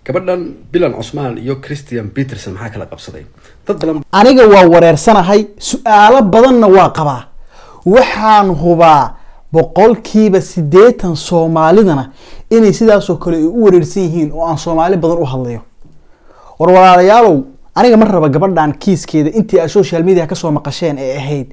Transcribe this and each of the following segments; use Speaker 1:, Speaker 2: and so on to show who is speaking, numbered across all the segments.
Speaker 1: gabadhan Bilan Cusmaan iyo Christian Peterson maxaa kala qabsaday dad badan
Speaker 2: aniga waa wareersanahay su'aalo badanna waa qabaa waxaan hubaa boqolkiiba 80 Soomaalidana inay sidaas oo kale u wareersan yihiin oo aan Soomaali badan u hadlayo walaalayaalow aniga mar raba gabadhan kiiskeeda intii ay social media ka soo maqasheen ee ahayd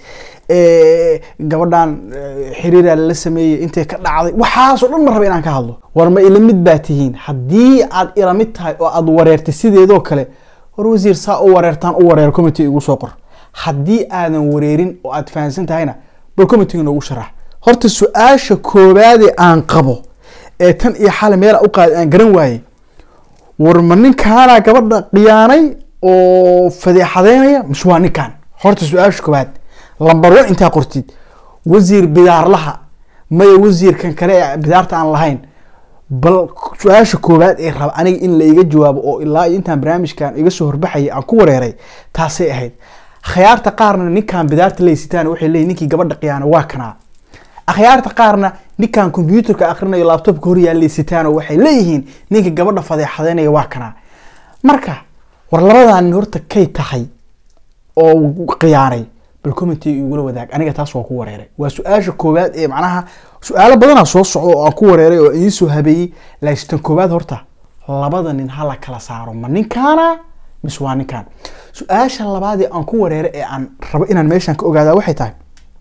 Speaker 2: gabadhan xiriir la sameeyay intee ka dhacday waxaas oo dhan mar raba inaan ka hadlo war ma ila mid baatihiin hadii aad ila mid tahay oo aad wareertay sideedoo kale war wasiir saa u wareertaan u wareer committee igu soo qor hadii aadan wareerin oo aad fahansan tahayna bal committee noogu sharax horta su'aasha koobaad ee aan qabo ee tan iyo xal meel u qaad aan garan waayay war ma ninkaana gabadha qiyaanay oo fadeexadeynaya mashwaa ninkan horta su'aasha koobaad lambar 1 inta qortid wasiir bidaar laha ma wasiirkan kale bidaarta aan lahayn bal su'aasha koobaad ee rab aniga in la iga jawaabo oo ilaa intaan barnaamijkan iga soo horbaxay aan ku wareeray taasay ahayd khiyaarta qaarna ninkan bidaarta leeysitaan waxay leeyihiin ninkii gabadha qiyaana waa kana akhyaarta qaarna ninkan computerka akhrinayo laptopka hor yaal leeysitaan waxay leeyihiin ninkii gabadha fadeexadeynaya waa kana marka war labadan horta kay tahay oo qiyaanay bal committee igula wadaag aniga taas waa ku wareeray waa su'aasha koobaad ee macnaha su'aalo badan soo socdo oo aan ku wareeray oo ii soo habeeyay laakiin koobaad horta labada nin hala kala saaro ma ninkaana mise waa ninkan su'aasha labaad ee aan ku wareeray ee aan rabo inaan meeshan ka ogaado waxay tahay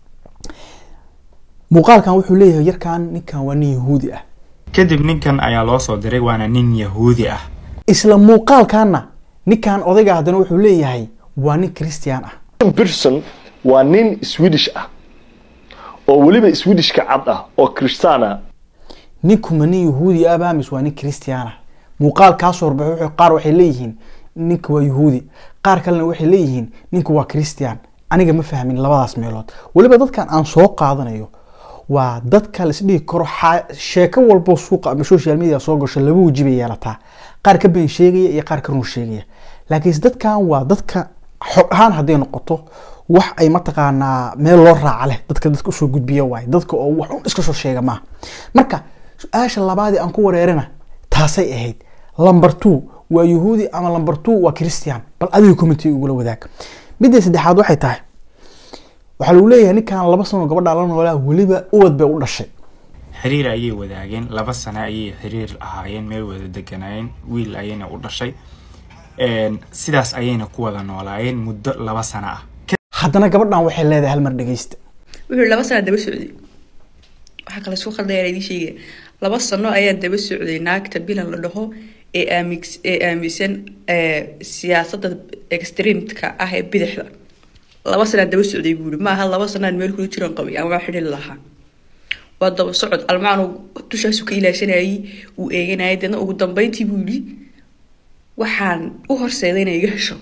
Speaker 2: muuqaalkan wuxuu leeyahay yarkan ninkan waa nin Yahuudi ah
Speaker 3: kadib ninkan ayaa loo soo diray waana nin Yahuudi ah
Speaker 2: isla muuqaalkana ninkan odayga hadana wuxuu leeyahay waa nin Christian ah
Speaker 4: Peterson waa nin Swedish ah oo waliba Swedish ka cad ah oo Kristana
Speaker 2: ninku ma nin Yahuudi ah baa mis waa nin Christian ah muuqaalkaas warbax wuxuu qaar waxay leeyihiin ninku waa Yahuudi qaar kalena waxay leeyihiin ninku waa Christian aniga ma fahmin labadaas meelood waliba dadkan aan soo qaadanayo waa dadka la isdhigi karo sheeko walba suuqa ama social media soo gasho laba wajiba yeelataa qaar ka been sheegaya iyo qaar ka run sheegaya laakiin dadkan waa dadka xog ahaan haday noqoto wax ay mataqaanaa meel loo raac leh dadka soo gudbiyo waay dadka oo wax iska soo sheega ma marka su'aasha labaad aan ku wareerina taasay ahayd number 2 waa Yahuudi ama number 2 waa Christian bal adiga committee ugu la wadaag midda saddexaad waxay tahay waxa lagu leeyahay ninkan 2 sano gabadha la noolaa waliba uwad bay u dhashay
Speaker 3: xiriir ayay wadaageen 2 sano ayay xiriir ahaayeen meel wada deganayeen wiil ayayna u dhashay sidaas ayayna ku wada noolaayeen muddo 2 sano ah
Speaker 2: haddana gabadhan waxay leedahay hal mar dhageysta
Speaker 5: wuxuu 2 sano daba socday waxa kale soo khaldeeyay idin sheegay 2 sano ayaa daba socday naagta Bilan la dhaho ee aaminsan siyaasadda extreme-ka ah ee bidixda 2 sano daba socday buuri ma aha 2 sano meel ku jiran qabay ama xidhil lahaa waa daba socod almaanu tushaas ka ilaashanayay uu eeganayay dadna ugu dambeyntii buuri waxaan u horseeday inay iga hesho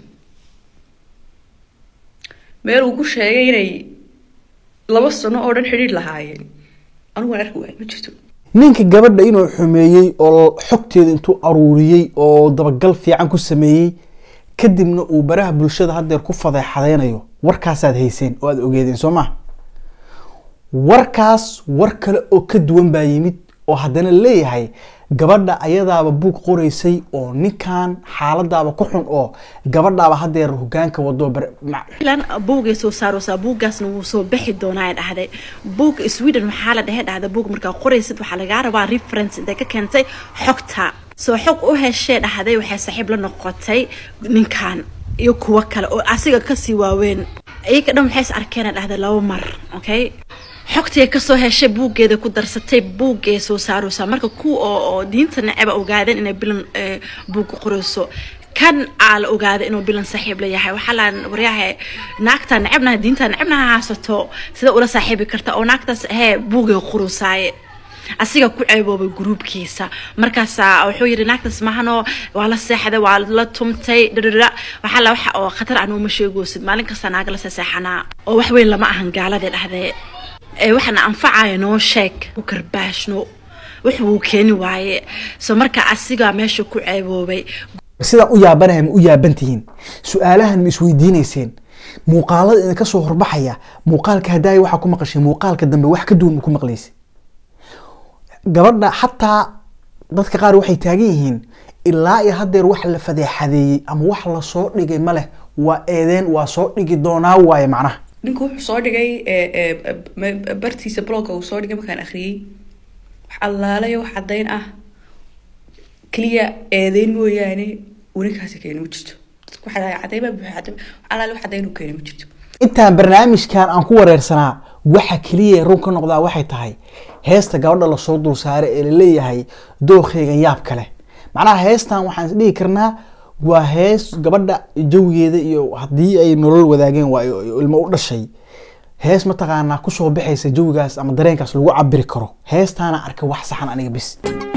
Speaker 5: meel uu ku sheegay inay 2 sano oo dhan xiriir lahaayeen anigu waan arki waayay ma jirto
Speaker 2: ninka gabadha inuu xumeeyay oo xogteeda intuu aruuriyay oo dabagal fiican ku sameeyay kadibna uu baraha bulshada hadeer ku fadeexadeynayo warkaas aad hayseen oo aad ogeedeen Soomaa warkaas war kale oo ka duwan baa yimid oo hadana leeyahay gabadha ayadaaba buug qoraysay oo ninkan xaaladaaba ku xun oo gabadhaaba hadeer hogaanka wado
Speaker 6: lan buugay soo saaro buugaasna wuu soo bixi doonaa dhahday buug Sweden waxa la dhahay buug marka qoraysid waxa laga rabaa reference inta ka keentay xogta soo xog u heshay dhahday waxa saaxiib la noqotay ninkan iyo kuwa kale oo asiga ka sii waaween ayaga dhan waxay arkeen dhahday 2 mar okay xogtii ka soo heshay buugeeda ku darsatay buugee soo saaraysa marka ku oo diinta nacaba ogaadeen inay Bilan buug qorayso kan aal ogaada inuu Bilan saaxiib leeyahay waxa la waryahay naagta nacabna diinta nacabna haasato sida ula saaxiibi karta oo naagtaas buugee qoraysaay asiga ku ceeboobay groupkiisa markaas wuxuu yiri naagtaas mahano waa la seexday waa la tumtay dhadhadha waxa la waxa oo khatar aan uma sheegoosid maalin kasta naag la seexana oo wax weyn lama ahan gaalada dhaxday waxana anfacay noo sheeg u karbaashno wuxuu keeni waaye soo marka asiga meesha ku ceeboobay
Speaker 2: sida u yaabanahay u yaabantihiin su'aalahan ma isweydiinayseen muuqaalada in ka soo horbaxaya muuqaalka haday waxa ku maqashay muuqaalka dambe wax ka duwan ku maqlaysay gabadha hatta dadka qaar waxay taagan yihiin ilaa iyo haddeer wax la fadeexadeeyey ama wax la soo dhigay ma leh waa eedeen waa soo dhigi doonaa waaye macnaha
Speaker 5: ninku wuxuu soo dhigay bartiisa blogga uu soo dhigay markaan akhriyey wax allaalayo wax caddayn ah keliya eedeyn mooyaane uninkaasi keeni ma jirto dadku waxaa dhahay caddayn baa buuxa caddayn wax allaale wax caddayn uu keeni ma jirto
Speaker 2: intaan barnaamijkan aan ku wareersanaa waxa keliya run ka noqdaa waxay tahay heesta gabadha lasoo dul saaray ee laleeyahay dookheygan yaab kale macnaha heestan waxaan is dhihi karnaa waa hees gabadha jawigeeda iyo haddii ay nolol wadaageen waa ilmo u dhashay hees mataqaanaa kusoo baxaysa jawigaas ama dareenkaas lagu cabiri karo heestaana arka wax saxan aniga bis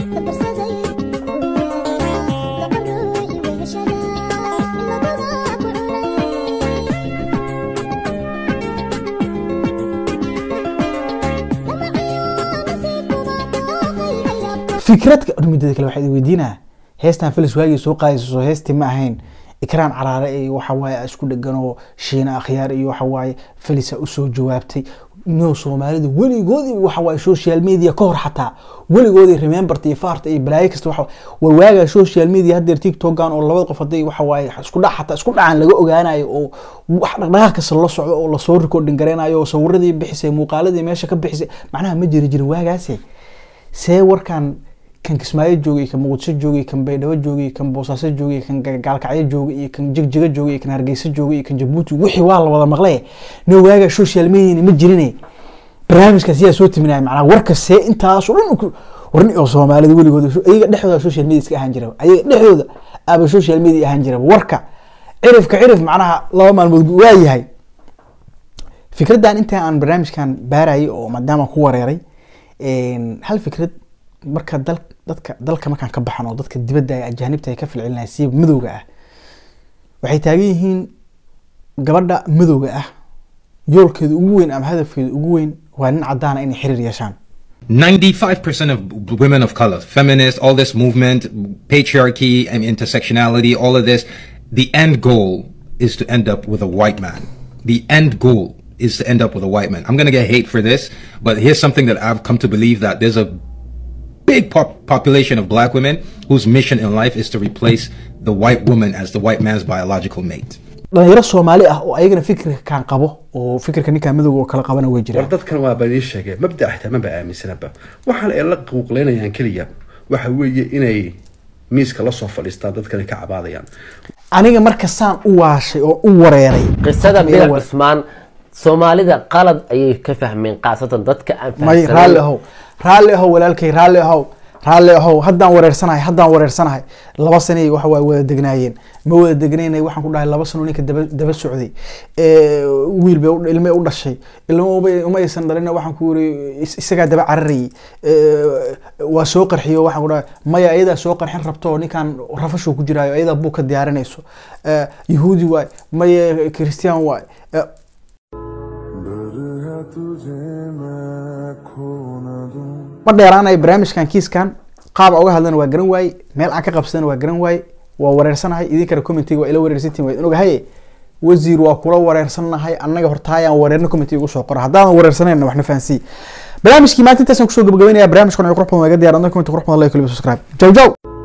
Speaker 2: fikradka midda kale waxay weydiinaa heestan Felis waagi soo qaadayso heesti ma ahayn ikraan caraare iyo waxa waaye isku dhagano shiina akhyaar iyo waxa waaye Felis u soo jawaabtay no Soomaalida waligoodii waxa waaye social media ka hor xataa waligoodii remembertay faarta iyo balaayo kasta waxa waaga social media hadda TikTok-gan oo labada qof haday waxa waaye isku dhac xataa isku dhacan laga ogaanayo oo wax dhaqdhaqaaq kasta la socdo oo la soo recording gareenayo oo sawiradii bixisay muuqaaladii meesha ka bixisay macnaha ma jirin waagaasi see warkan kan Kismaayo joogay kan Muqdisho joogay kan Baydhabo joogay kan Boosaaso joogay kan Gaalkacyo joogay iyo kan Jigjiga joogay kan Hargeysa joogay iyo kan Jabuuti wixii waa la wada maqlay no waaga social media ma jirin barnaamijkaas yaa soo timinay macna warka see intaas oo dhan warni oo Soomaalida waligood ayaga dhexdooda social media iska ahaan jiray ayaga dhexdooda aba social media ahaan jiray warka cirif macnaha laba maalmood waa yahay fikradan inta aan barnaamijkan baarayay oo maadaama ku wareeray hal fikrad marka dalka markaan ka baxano dadka dibadda ay ajaanibta ay ka filcilinayaan si madowga ah waxay taagan yihiin gabadha madowga ah yoolkeedu ugu weyn ama hadafkeedu ugu weyn waa nin cadaan ah in xiriir yeeshaan
Speaker 7: 95% of women of color, feminists, all this movement, patriarchy and intersectionality, all of this, the end goal is to end up with a white man. The end goal is to end up with a white man. I'm going to get hate for this, but here's something that I've come to believe, that there's a big population of black women whose mission in life is to replace the white woman as the white man's biological mate.
Speaker 2: dhalinyaro Soomaali ah oo ayagana fikirka kan qabo oo fikirka ninka madowga oo kala qabana way jiraan
Speaker 1: dadkan waa badii sheegay mabda ahtaama ba aaminsanaba waxa ay la quuqleynayaan kaliya waxa weeye inay miiska la soo fadhiistaan dadkan ka cabaadayaan
Speaker 2: aniga marka saan u waashay oo u wareeray
Speaker 8: qisada Bill Cusmaan Soomaalida qalad ayay ka fahmeen qaasatan dadka aan
Speaker 2: fahamsan raalli aho walaalkay raalli aho haddaan wareersanahay 2 sano waxa way wada degnaayeen ma wada degnaynay waxaan ku dhahay 2 sano ninka daba socday wiil bay ilmo u dhashay ilmo uma aysan dhalin waxaan ku yiri isaga daba carariyay waa soo qarxiyo waxaan ku dhahay maya ayada soo qarxin rabto ninkan rafasho ku jiraayo ayada buu ka diyaarinayso yahuudi waay maya Christian waay ma dheeraanay barnaamijkan kiiskan qaab uga hadlana waa garan waay meel aan ka qabsadana waa garan waay waa wareersanahay idinkana commentiga waa ila wareersitiin way ogahay wasiir waa kula wareersanahay annaga hortaayaan wareerna commentiga ugu soo qora haddaan wareersanayna waxna fahansi barnaamijkii maanta intaas aan ku soo gabagabeynaya barnaamijkan qurux badan waa ga diyaar annaga comment qurux badan like subscribe jaw